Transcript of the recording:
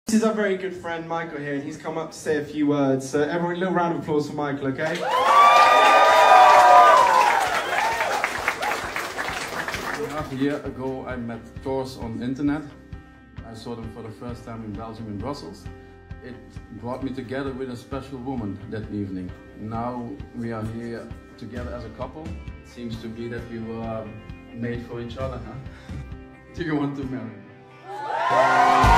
This is our very good friend Michael here, and he's come up to say a few words. So everyone, a little round of applause for Michael, okay? Half a year ago I met Thors on internet. I saw them for the first time in Belgium, in Brussels. It brought me together with a special woman that evening. Now we are here together as a couple. It seems to me that we were made for each other, huh? Do you want to marry me?